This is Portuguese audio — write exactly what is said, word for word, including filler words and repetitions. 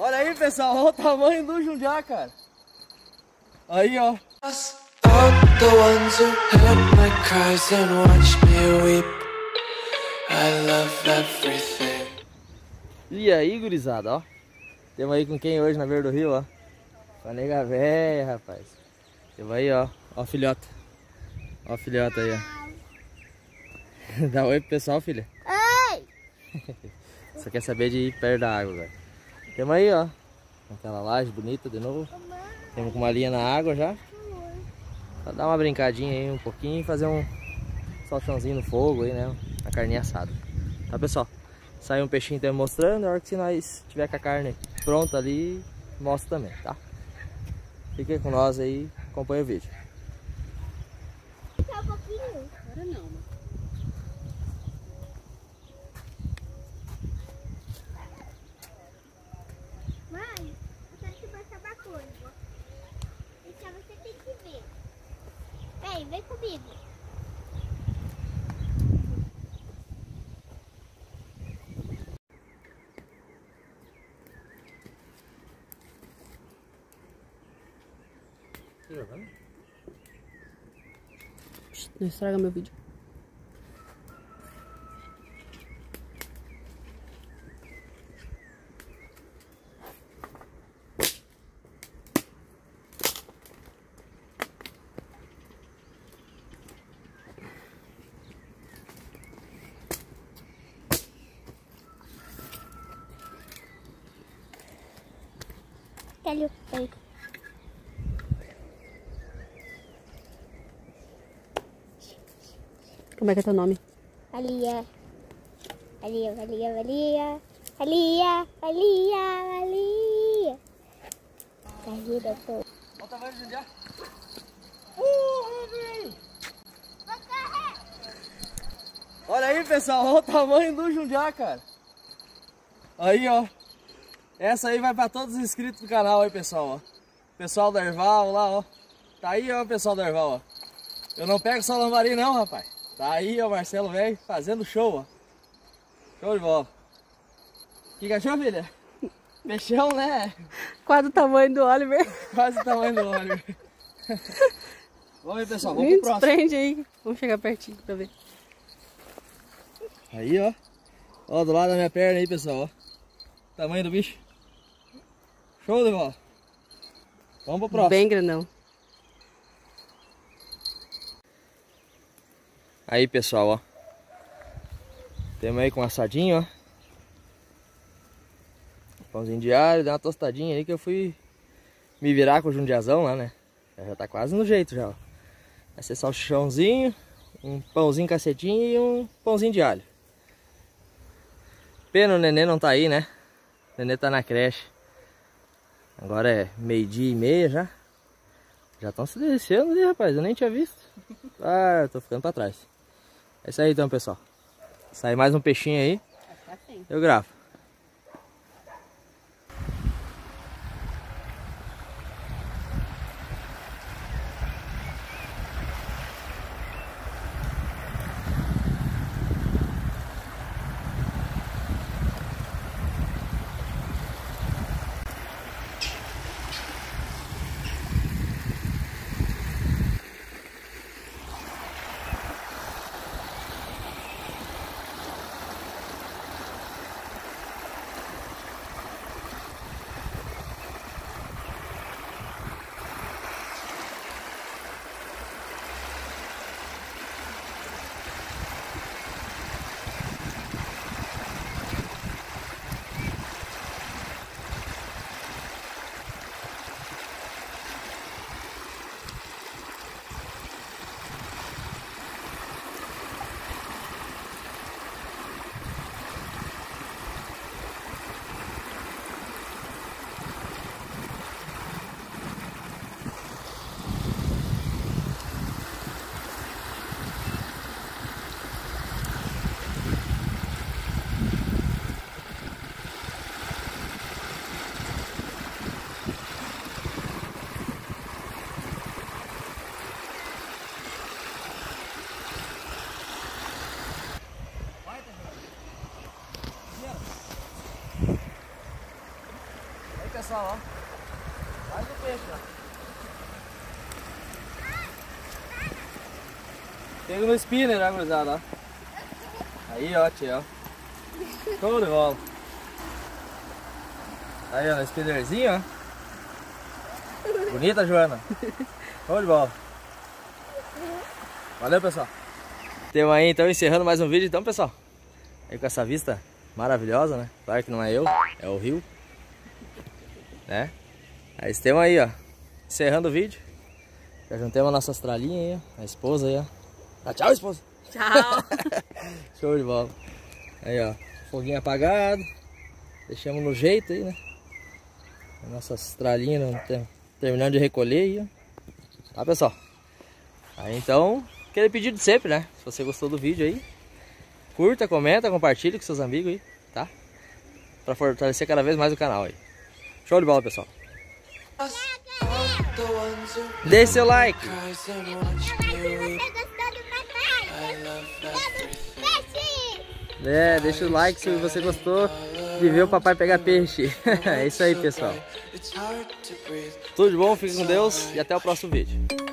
Olha aí, pessoal, olha o tamanho do jundiá, cara. Aí, ó. E aí, gurizada, ó. Temos aí com quem hoje na beira do rio, ó. Com a nega véia, rapaz. Temos aí, ó. Ó, filhota. Ó, filhota aí, ó. Dá oi pro pessoal, filha. Oi! Só quer saber de ir perto da água, velho. Temos aí, ó. Aquela laje bonita de novo. Temos com uma linha na água já. Pra dar uma brincadinha aí um pouquinho e fazer um salchãozinho no fogo aí, né? Uma carninha assada. Tá, pessoal? Sai um peixinho também mostrando. Na hora que nós tiver com a carne pronta ali, mostra também, tá? Fiquem com nós aí, acompanha o vídeo. Só um pouquinho. Agora não, mano. Mãe, eu quero te mostrar uma coisa. Então você tem que ver. Vem, vem comigo. Não estraga meu vídeo. Quero ver. Como é que é teu nome? Alia. Alia, Alia, Alia. Alia, Alia, Alia. Carreira, pô. Olha o tamanho do jundiá. Olha aí, pessoal, olha o tamanho do jundiá, cara. Aí, ó. Essa aí vai pra todos os inscritos do canal aí, pessoal, ó. Pessoal do Erval lá, ó. Tá aí, ó, o pessoal do Erval, ó. Eu não pego só lambari não, rapaz. Tá aí, ó, Marcelo velho, fazendo show, ó. Show de bola. O que achou, filha? Mexeu, né? Quase o tamanho do Oliver. Quase o tamanho do óleo. Vamos aí, pessoal, vamos Me pro próximo. desprende aí. Vamos chegar pertinho pra ver. Aí, ó. Ó, do lado da minha perna aí, pessoal, ó. Tamanho do bicho. Show de bola. Vamos pro próximo. Bem grandão. Aí, pessoal, ó. Temos aí com assadinho, ó. Pãozinho de alho, dá uma tostadinha aí que eu fui me virar com o jundiazão lá, né? Já tá quase no jeito já, ó. Vai ser salchichãozinho, um pãozinho cacetinho e um pãozinho de alho. Pena o nenê não tá aí, né? O nenê tá na creche. Agora é meio-dia e meia já. Já estão se descendo ali, rapaz. Eu nem tinha visto. Ah, eu tô ficando pra trás. É isso aí então, pessoal. Sai mais um peixinho aí. Eu gravo. pessoal, ó. Mais um peixe, ó. Pega no spinner, né, gurizada, ó. Aí, ó, tia, ó. Show de bola. Aí, ó, no spinnerzinho, ó. Bonita, Joana. Show de bola. Valeu, pessoal. Temos aí, então, encerrando mais um vídeo, então, pessoal. Aí com essa vista maravilhosa, né? Claro que não é eu, é o rio. Né? Aí estamos aí, ó. Encerrando o vídeo. Já juntamos as nossas tralinhas aí, ó. A esposa aí, ó. Ah, tchau, esposa. Tchau. Show de bola. Aí, ó. Foguinho apagado. Deixamos no jeito aí, né? As nossas tralinhas terminando de recolher aí, ó. Tá, pessoal? Aí então, aquele pedido de sempre, né? Se você gostou do vídeo aí, curta, comenta, compartilha com seus amigos aí, tá? Pra fortalecer cada vez mais o canal aí. Show de bola, pessoal. Deixe seu like. É, deixa o like se você gostou de ver o papai pegar peixe. É isso aí, pessoal. Tudo de bom, fique com Deus e até o próximo vídeo.